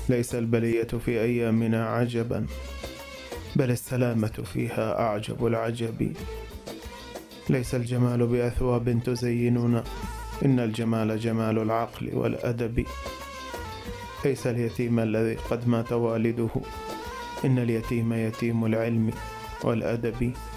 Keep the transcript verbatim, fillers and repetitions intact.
ليس البلية في أيامنا عجبا، بل السلامة فيها أعجب العجب. ليس الجمال بأثواب تزيننا، إن الجمال جمال العقل والأدب. ليس اليتيم الذي قد مات والده، إن اليتيم يتيم العلم والأدب.